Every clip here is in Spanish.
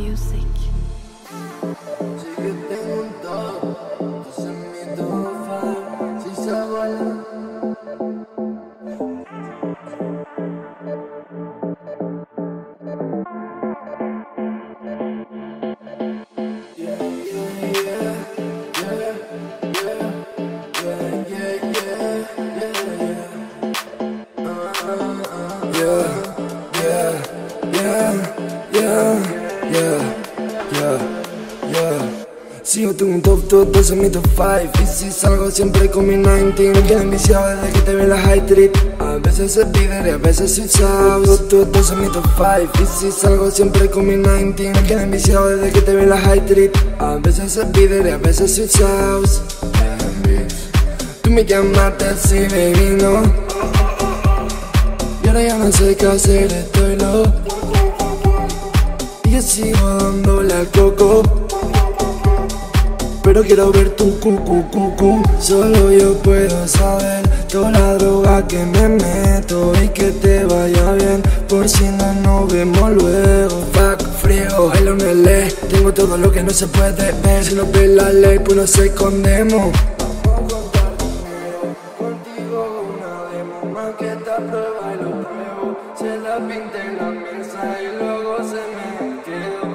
Music. Sí que tengo un top, entonces mi top five, si se vuela. Si yo tengo un top, tú estás en mi top 5. Y si salgo siempre con mi 19. Me quedo enviciado desde que te vi en la high street. A veces es líder y a veces soy South. Tú estás en mi top 5. Y si salgo siempre con mi 19. Me quedo enviciado desde que te vi en la high street. A veces es líder y a veces soy South. Tú me llamaste así, baby, no. Y ahora ya no sé qué hacer, estoy loco. Y yo sigo dándole al coco, pero quiero ver tu cu. Solo yo puedo saber toda la droga que me meto. Y que te vaya bien, por si no nos vemos luego. Fuck, frío, bailo en el LA. Tengo todo lo que no se puede ver. Si no ve la ley, pues nos escondemos. Contigo una demo, más que esta prueba y lo pruebo. Se la pinté en la mesa y luego se me quedó.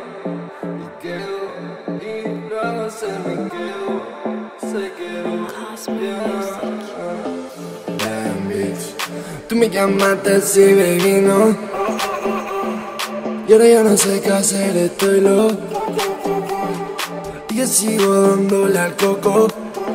Y luego se me quedó. Damn, bitch. Tú me llamaste así, baby, no. Y ahora ya no sé qué hacer, estoy loco. Y yo sigo dándole al coco,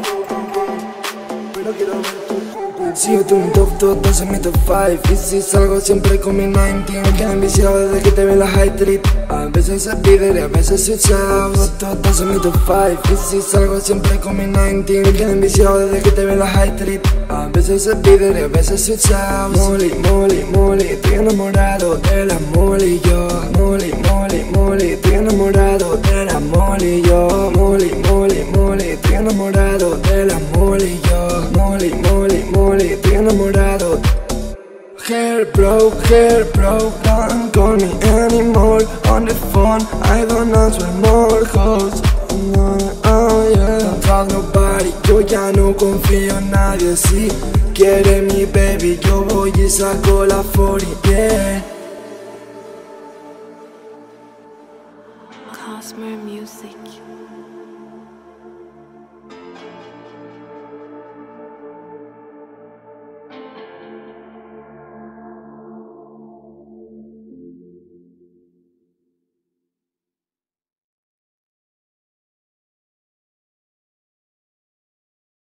pero quiero ver tu cucu. Si yo tengo un top, tú estás en mi top 5. Y si salgo siempre con mi 19. Me quedo enviciado desde que te vi en la high street. A veces es líder y a veces soy South. Tú estás en mi top 5. Y si salgo siempre con mi 19. Me quedo enviciado desde que te vi en la high street. A veces es líder y a veces soy South. Molly, estoy enamorado de la Molly, yo. Molly, estoy enamorado de la Molly, yo. Molly, estoy enamorado de la Molly, yo. Molly, estoy enamorado. Hair broke, don't call me anymore. On the phone, I don't answer more calls. Oh yeah, don't call nobody, yo ya no confío en nadie. Si quiere mi baby, yo voy y saco la 40, yeah. Cosmo Music.